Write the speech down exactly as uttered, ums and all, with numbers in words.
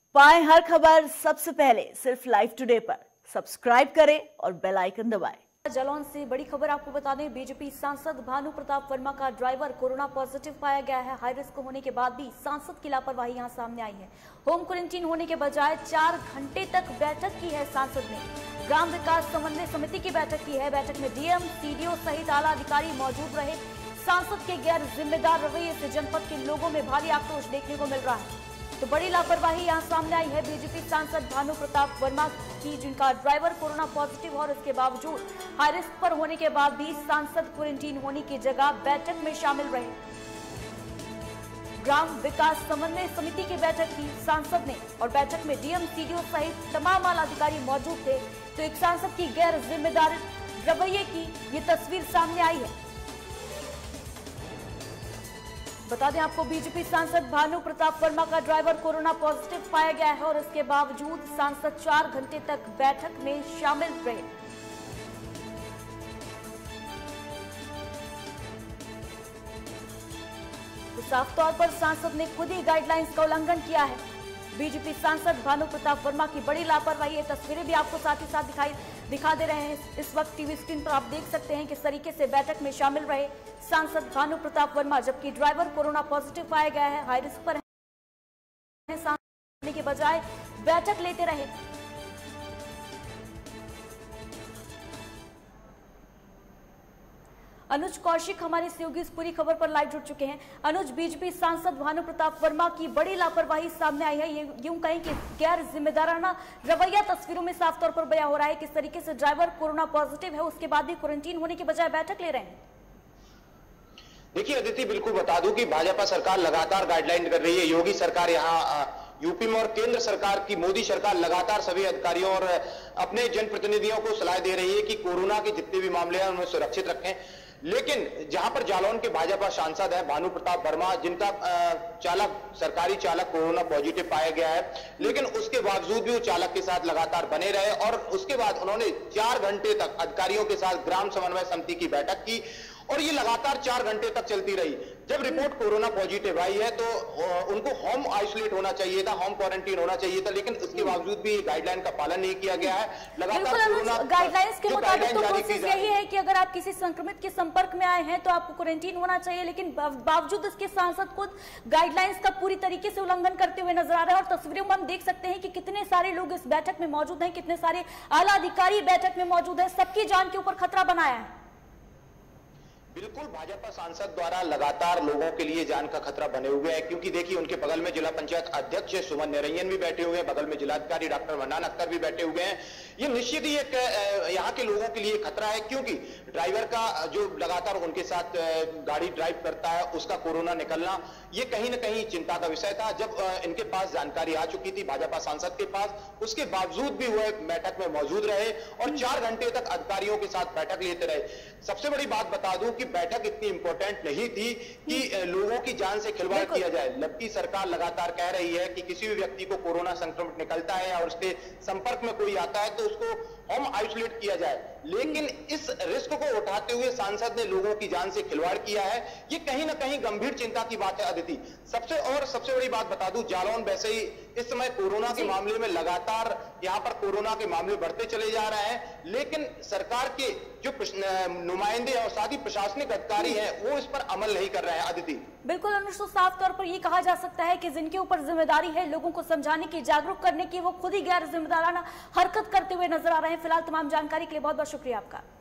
पाएं हर खबर सबसे पहले सिर्फ लाइव टुडे पर। सब्सक्राइब करें और बेल आइकन दबाएं। जालौन से बड़ी खबर आपको बता दें, बीजेपी सांसद भानु प्रताप वर्मा का ड्राइवर कोरोना पॉजिटिव पाया गया है। हाई रिस्क होने के बाद भी सांसद की लापरवाही यहां सामने आई है। होम क्वारंटीन होने के बजाय चार घंटे तक बैठक की है सांसद ने। ग्राम विकास समन्वय समिति की बैठक की है। बैठक में डीएम, सीडीओ सहित आला अधिकारी मौजूद रहे। सांसद के गैर जिम्मेदार रवैये से जनपद के लोगों में भारी आक्रोश देखने को मिल रहा है। तो बड़ी लापरवाही यहां सामने आई है बीजेपी सांसद भानु प्रताप वर्मा की, जिनका ड्राइवर कोरोना पॉजिटिव और इसके बावजूद हाई रिस्क पर होने के बाद भी सांसद क्वारंटीन होने की जगह बैठक में शामिल रहे। ग्राम विकास समन्वय समिति की बैठक की सांसद ने और बैठक में डीएम, सीडीओ सहित तमाम आला अधिकारी मौजूद थे। तो एक सांसद की गैर जिम्मेदार रवैये की ये तस्वीर सामने आई है। बता दें आपको, बीजेपी सांसद भानु प्रताप वर्मा का ड्राइवर कोरोना पॉजिटिव पाया गया है और इसके बावजूद सांसद चार घंटे तक बैठक में शामिल रहे। तो साफ तौर पर सांसद ने खुद ही गाइडलाइंस का उल्लंघन किया है। बीजेपी सांसद भानु प्रताप वर्मा की बड़ी लापरवाही। ये तस्वीरें भी आपको साथ ही साथ दिखाई दिखा दे रहे हैं। इस वक्त टीवी स्क्रीन पर आप देख सकते हैं किस तरीके से बैठक में शामिल रहे सांसद भानु प्रताप वर्मा, जबकि ड्राइवर कोरोना पॉजिटिव पाया गया है। हाई रिस्क पर है, सांसद के बजाय बैठक लेते रहे। अनुज कौशिक हमारे सहयोगी इस पूरी खबर पर लाइव जुड़ चुके हैं। अनुज, बीजेपी सांसद भानु प्रताप वर्मा की बड़ी लापरवाही सामने आई है। ये यूं कहें कि गैर जिम्मेदाराना रवैया तस्वीरों में साफ तौर पर बयां हो रहा है। किस तरीके से ड्राइवर कोरोना पॉजिटिव है, उसके बाद भी क्वारंटीन होने के बजाय बैठक ले रहे हैं। देखिए अदिति, बिल्कुल बता दूं कि भाजपा सरकार लगातार गाइडलाइन कर रही है। योगी सरकार यहाँ यूपी में और केंद्र सरकार की मोदी सरकार लगातार सभी अधिकारियों और अपने जनप्रतिनिधियों को सलाह दे रही है कि कोरोना के जितने भी मामले हैं उन्हें सुरक्षित रखें। लेकिन जहां पर जालौन के भाजपा सांसद है भानु प्रताप वर्मा, जिनका चालक सरकारी चालक कोरोना पॉजिटिव पाया गया है, लेकिन उसके बावजूद भी वो चालक के साथ लगातार बने रहे और उसके बाद उन्होंने चार घंटे तक अधिकारियों के साथ ग्राम समन्वय समिति की बैठक की और ये लगातार चार घंटे तक चलती रही। जब रिपोर्ट कोरोना पॉजिटिव आई है तो उनको होम आइसोलेट होना चाहिए था, होम क्वारंटीन होना चाहिए था, लेकिन उसके बावजूद भी गाइडलाइन का पालन नहीं किया गया है। लगातार कोरोना गाइडलाइंस के मुताबिक तो प्रोसेस यही है कि अगर आप किसी संक्रमित के संपर्क में आए हैं तो आपको क्वारंटीन होना चाहिए, लेकिन बावजूद इसके सांसद खुद गाइडलाइंस का पूरी तरीके से उल्लंघन करते हुए नजर आ रहे हैं। और तस्वीरों में हम देख सकते हैं कि कितने सारे लोग इस बैठक में मौजूद हैं, कितने सारे आला अधिकारी बैठक में मौजूद है। सबकी जान के ऊपर खतरा बनाया है। बिल्कुल, भाजपा सांसद द्वारा लगातार लोगों के लिए जान का खतरा बने हुए हैं, क्योंकि देखिए उनके बगल में जिला पंचायत अध्यक्ष सुमन निरंजन भी बैठे हुए हैं, बगल में जिलाधिकारी डॉक्टर मन्नान अख्तर भी बैठे हुए हैं। ये निश्चित ही एक यहाँ के लोगों के लिए खतरा है, क्योंकि ड्राइवर का जो लगातार उनके साथ गाड़ी ड्राइव करता है उसका कोरोना निकलना ये कहीं ना कहीं चिंता का विषय था। जब इनके पास जानकारी आ चुकी थी भाजपा सांसद के पास, उसके बावजूद भी वो बैठक में मौजूद रहे और चार घंटे तक अधिकारियों के साथ बैठक लेते रहे। सबसे बड़ी बात बता दूं कि बैठक इतनी इंपॉर्टेंट नहीं थी कि लोगों की जान से खिलवाड़ किया जाए। जबकि सरकार लगातार कह रही है कि किसी भी व्यक्ति को कोरोना संक्रमित निकलता है और उसके संपर्क में कोई आता है तो उसको होम आइसोलेट किया जाए, लेकिन इस रिस्क को उठाते हुए सांसद ने लोगों की जान से खिलवाड़ किया है। ये कहीं ना कहीं गंभीर चिंता की बात है अदिति। सबसे और सबसे बड़ी बात बता दूं, जालौन वैसे ही इस समय कोरोना के मामले में लगातार यहाँ पर कोरोना के मामले बढ़ते चले जा रहे हैं, लेकिन सरकार के जो नुमाइंदे और साथ ही प्रशासनिक अधिकारी हैं वो इस पर अमल नहीं कर रहे हैं अदिति। बिल्कुल अनुज, तो साफ तौर पर ये कहा जा सकता है कि जिनके ऊपर जिम्मेदारी है लोगों को समझाने की, जागरूक करने की, वो खुद ही गैर जिम्मेदाराना हरकत करते हुए नजर आ रहे हैं। फिलहाल तमाम जानकारी के लिए बहुत बहुत शुक्रिया आपका।